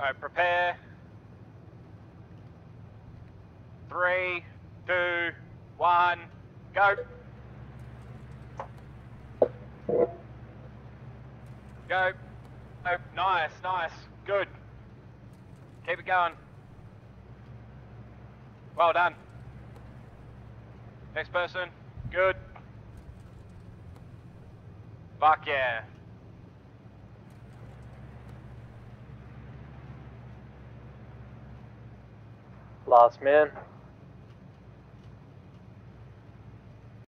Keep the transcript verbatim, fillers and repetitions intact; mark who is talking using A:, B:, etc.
A: Alright, prepare. Three, two, one, go. Go. Oh, nice, nice. Good. Keep it going. Well done. Next person. Good. Fuck yeah.
B: Last man.